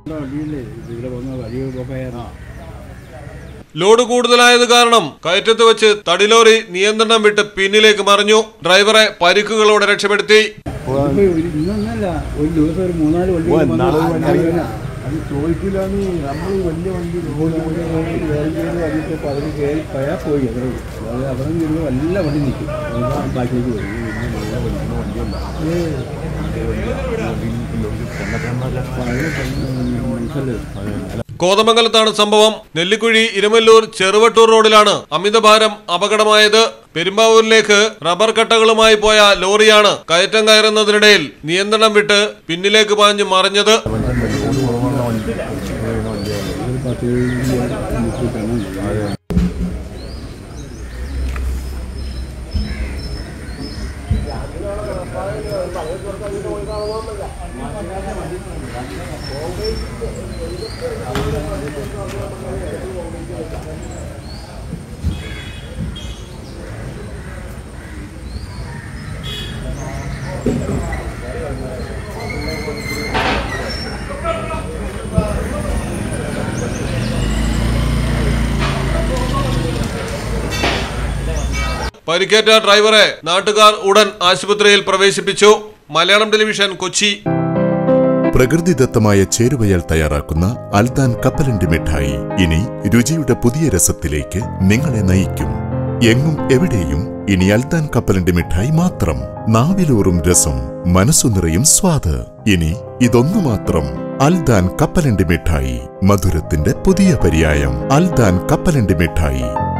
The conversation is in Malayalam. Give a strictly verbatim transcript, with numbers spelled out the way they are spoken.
ലോഡ് കൂടുതലായത് കാരണം കയറ്റത്ത് വെച്ച് തടിലോറി നിയന്ത്രണം വിട്ട് പിന്നിലേക്ക് മറിഞ്ഞു. ഡ്രൈവറെ പരിക്കുകളോടെ രക്ഷപ്പെടുത്തി. കോതമംഗലത്താണ് സംഭവം. നെല്ലിക്കുഴി ഇരമല്ലൂർ ചെറുവട്ടൂർ റോഡിലാണ് അമിതഭാരം അപകടമായത്. പെരുമ്പാവൂരിലേക്ക് റബ്ബർ കട്ടകളുമായി പോയ ലോറിയാണ് കയറ്റം കയറുന്നതിനിടയിൽ നിയന്ത്രണം വിട്ട് പിന്നിലേക്ക് പാഞ്ഞു മറിഞ്ഞത്. പരിക്കേറ്റ ഡ്രൈവറെ നാട്ടുകാർ ഉടൻ ആശുപത്രിയിൽ പ്രവേശിപ്പിച്ചു. മലയാളം ടെലിവിഷൻ, കൊച്ചി. പ്രകൃതിദത്തമായ ചേരുവയാൽ തയ്യാറാക്കുന്ന അൽദാൻ കപ്പലണ്ടി മിഠായി ഇനി രുചിയുടെ പുതിയ രസത്തിലേക്ക് നിങ്ങളെ നയിക്കും. എങ്ങും എവിടെയും ഇനി അൽദാൻ കപ്പലണ്ടി മിഠായി മാത്രം. നാവിലൂറും രസം, മനസ്സു നിറയും സ്വാദ്. ഇനി ഇതൊന്നു മാത്രം. അൽദാൻ കപ്പലണ്ടി മിഠായി, മധുരത്തിന്റെ പുതിയ പര്യായം. അൽദാൻ കപ്പലണ്ടി മിഠായി.